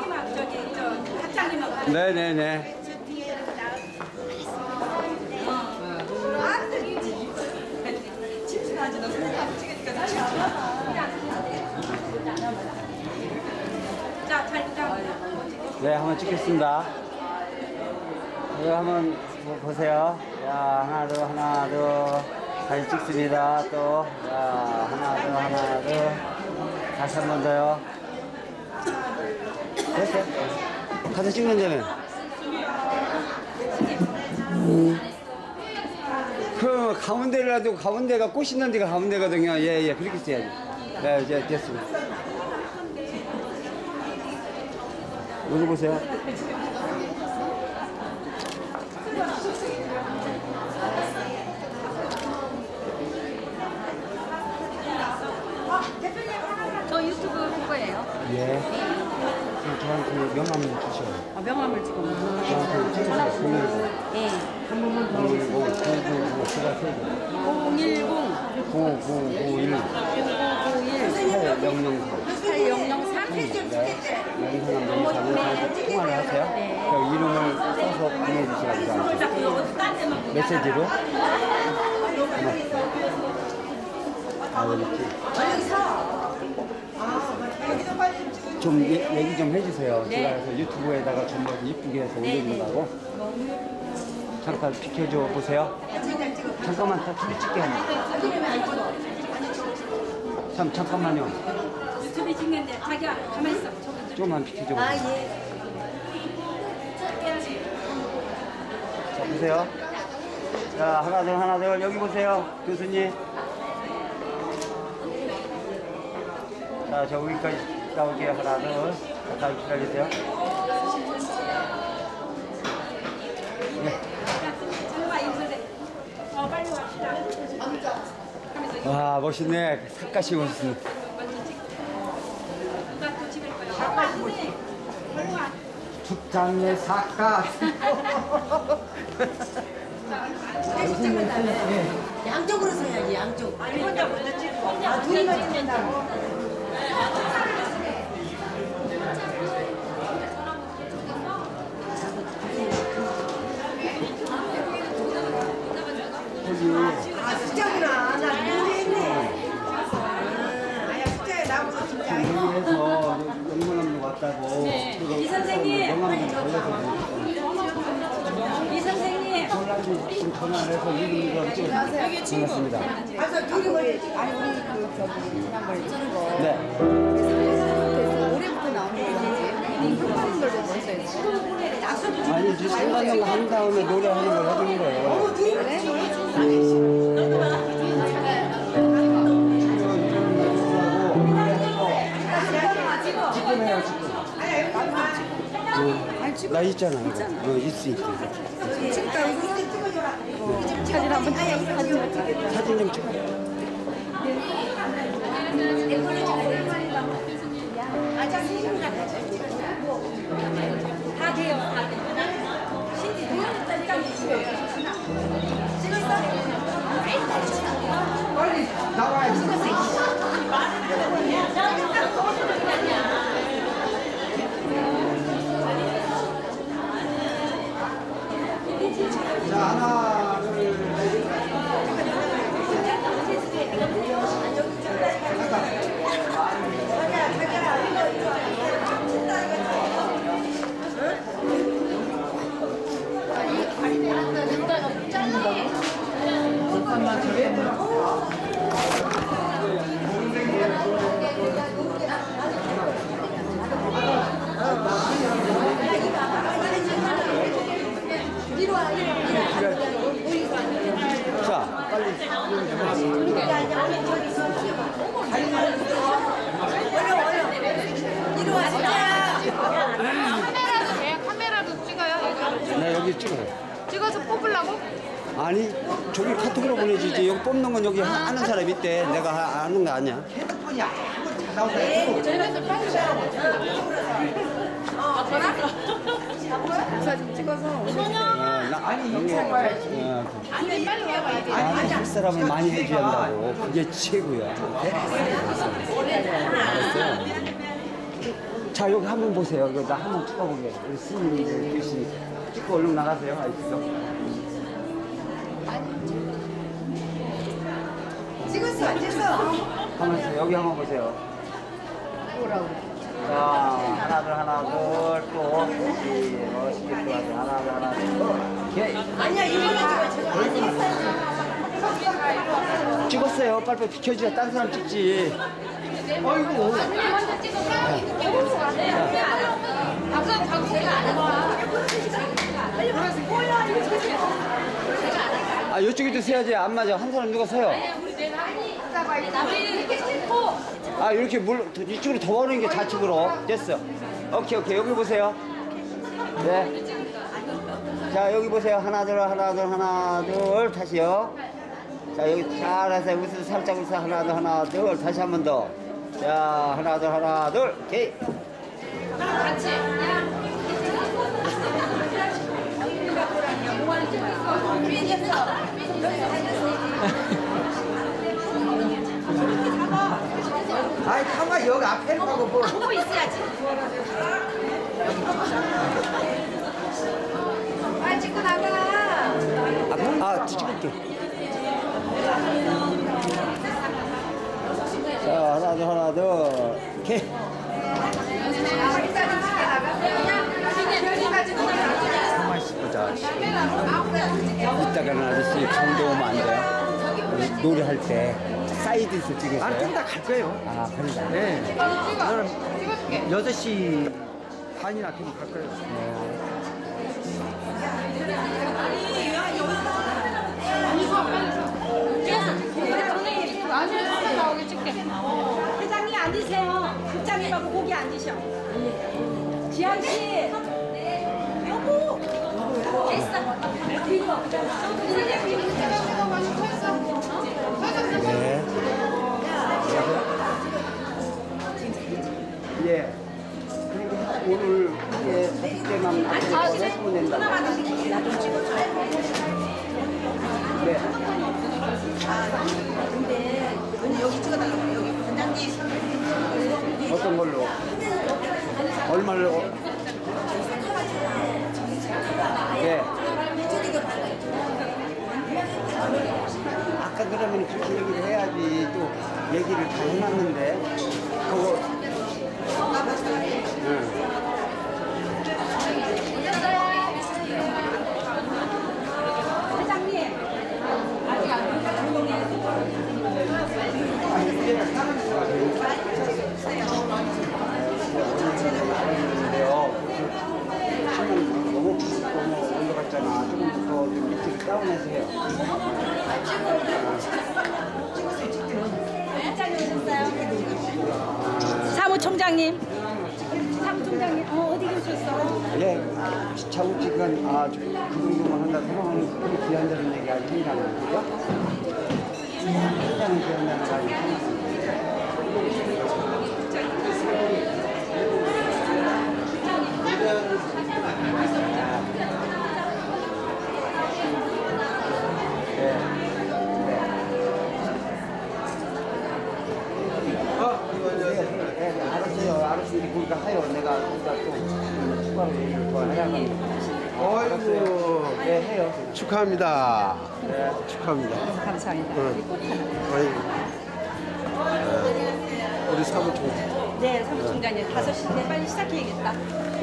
네네네. 네, 한번 찍겠습니다. 이거 한번 보세요. 야, 하나, 둘. 다시 찍습니다. 또, 야, 하나, 둘. 다시 한 번 더요. 됐어요? 다시 찍는다면. 그럼 가운데라도 가운데가 꽃 있는 데가 가운데거든요. 예, 그렇게 써야지. 네, 이제 됐습니다. 여기 보세요. 저 유튜브 그거예요. 예. 저한테 명함을 주셔요. 아, 명함을 지금. 저한테 찍으세요. 010. 예. 한 번만 더. 010. 999. 제가 세고. 010. 9991. 9991. 8003. 네. 영상을 통화를 하세요. 네. 그 이름을 써서 보내주시라고. 메시지로. 여기 있지. 좀 얘기 좀 해주세요. 네. 제가 그래서 유튜브에다가 좀 이쁘게 해서 올려준다고. 잠깐 비켜줘 보세요. 잠깐만 다 둘이 찍게 합니다. 잠깐만요. 유튜브 찍는데 자기야 가만히 있어. 조금만 비켜줘 보세요. 자, 보세요. 자, 하나, 둘. 여기 보세요. 교수님. 자, 저 여기까지 나올게요. 하나, 둘. 잠깐 기다리세요. 네. 빨리 와. 와, 멋있네. 색깔이 멋있네. 축장의 사카. 양쪽으로 서야지, 양쪽. 혼자 먼저 찍고. 둘이만 찍는다고. 아, 숫자구나. 나 모르겠네. 숫자에 나보고 진짜. 여기에서 영문함도 왔다고. 이 선생님. 영문함도 걸려서 이 선생님. 지금 전화를 해서 이름을 좀 반갑습니다. 가서 둘이 멀리. 아니 우리 그 저기 지난번에 찍은 거 네. 그래서 올해부터 나오는 거지 흑발인 걸로 먼저 아니, 지금 생방송 한 다음에 노래하는 걸 해주는 거예요. 나 있잖아. 있으니까. 사진 한번 찍어 사진 좀 찍어. 다 돼요. 빨리 나와야지. 자, 하나, 둘, 자, 빨리. 카메라도 돼? 카메라도 찍어요? 이거? 네, 여기 찍어요. 찍어서 뽑으려고? 아니, 저기 카톡으로 보내주지. 여기 뽑는 건 여기 아는 사람 있대. 내가 아는 거 아니야. 사진 찍어서 아니, 빨리 와봐. 아니, 할 사람을 많이 해줘야 한다고. 그게 최고야. 알았어요. 자, 여기 한번 보세요. 이거 나 한번 찍어보게. 우리 스님들 글씨 찍고 얼른 나가세요. 알겠어? 찍었어 안 찍었어? 가만 있어요. 여기 한번 보세요. 뭐라고? 자, 하나, 둘, 또. 그렇지. 멋있게 또 하세요. 하나, 둘. 오케이. 아니야 이거는 찍어. 찍었어요. 빨리빨리 비켜줘야 딴 사람 찍지. 어이구. 먼저 찍어서 박수 박수가 안 와. 아, 이쪽에도 서야지. 안 맞아. 한 사람 누가 서요? 아, 이렇게 이쪽으로 더 오는 게 좌측으로. 됐어. 오케이. 여기 보세요. 네. 자, 여기 보세요. 하나, 둘. 다시요. 자, 여기 잘하세요. 웃으세요. 살짝 웃으세요. 하나, 둘. 다시 한 번 더. 자, 하나, 둘. 오케이. 같이. 아이, 가만 여기 앞에 가고 뭐. 보고 있어야지. 빨리 찍고 나가. 찍을게. 자, 하나, 둘. 오케이. 가만 있어보자. 이따가는 아저씨 가운데 오면 안 돼요. 노래할 때 사이드에서 찍으세요. 아, 좀 다 갈 거예요. 아, 그런가? 네. 저는 6시 반이나 되면 갈 거예요. 나중에 한번 나오게 찍게. 회장님 앉으세요. 국장님하고 거기 앉으셔. 지한 씨. 여보. 네. 예. 그리고 오늘 이게 5대만 앞에서 해보면 된다. 네. 근데 언니 여기 찍어달라고 여기 반장님. 어떤 걸로? 얼마를? 예. 아까 그러면 그렇게 얘기를 해야지 또 얘기를 다 해놨는데 그거 응. 회장님. 아직 안 조용해. 너무 올라갔잖아. 조금 더 밑으로 다운해서 해요. 회장님 오셨어요? 사무총장님. 사무총장님. 어디 계셨어? 예, 자국지간 그 정도만 한다 생각하면 그렇게 귀한다는 얘기 아니라는 거죠? 굉장히 귀한다는 거 아니에요? 알았으니 그러니까 하요. 내가 또 추가로 얘기를 더 하려면. 어이구. 네, 해요. 축하합니다. 네. 축하합니다. 감사합니다. 어이구. 우리 사무총장. 네, 사무총장님 5시인데 빨리 시작해야겠다.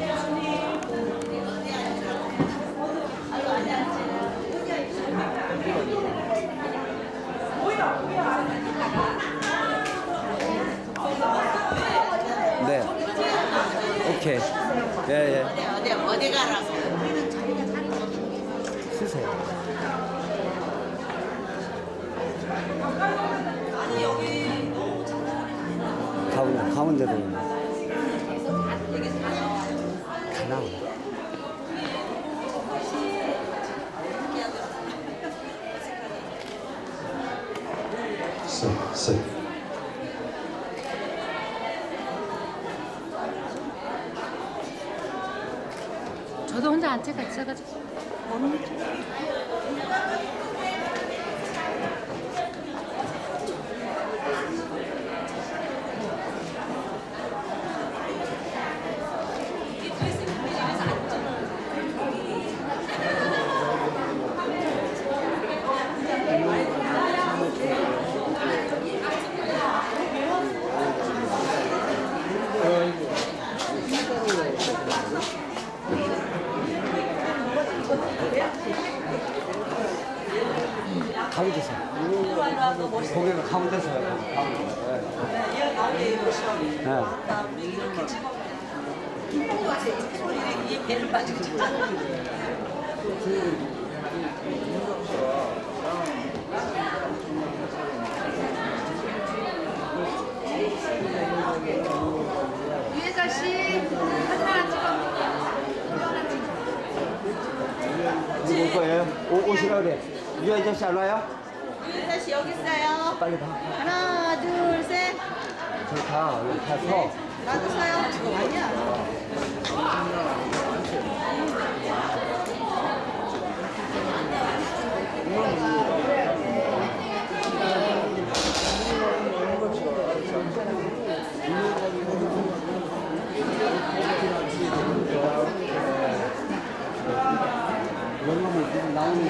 네. 오케이. 예. 어디 가라고? 쓰세요. 가운데로. 다 나와. 저도 혼자 안 찍어 있어가지고. 가운데서. 고개가 가운데서요. 가운데. 네. 이 배를 빠지고 싶다. 유혜자 씨 하나 찍어. 누구 거예요? 오시라 그래. 유아이자 씨 안 와요? 다시 여기 있어요. 빨리 가. 하나, 둘, 셋. 저기 가. 여기 가서. 놔두세요. 지금 아니야. 영감을 나오는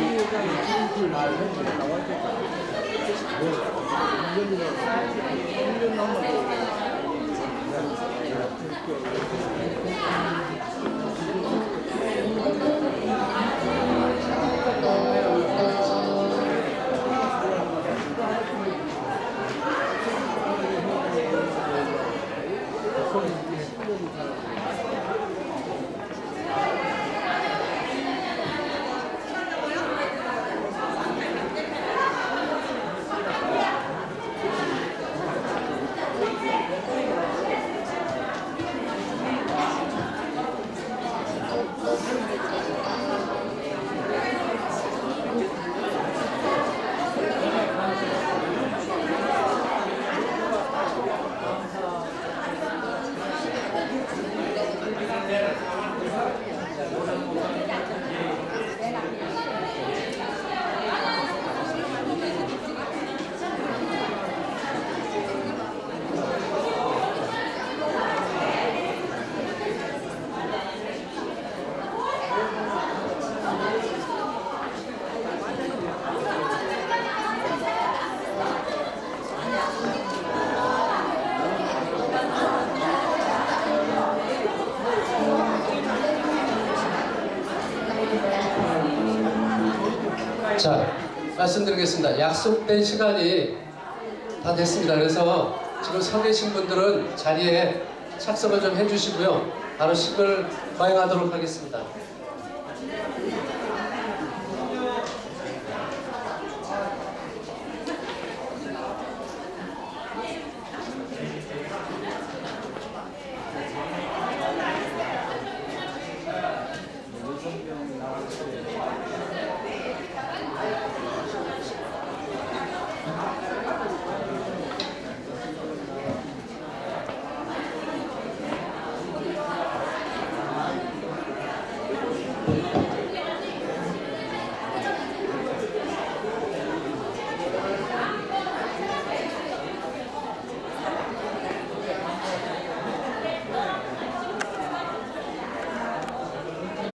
자, 말씀드리겠습니다. 약속된 시간이 다 됐습니다. 그래서 지금 서 계신 분들은 자리에 착석을 좀 해주시고요. 바로 식을 거행하도록 하겠습니다.